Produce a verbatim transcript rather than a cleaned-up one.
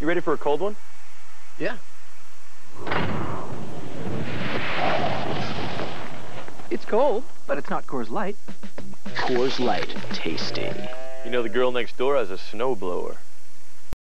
You ready for a cold one? Yeah. It's cold, but it's not Coors Light. Coors Light, tasty. You know the girl next door has a snowblower.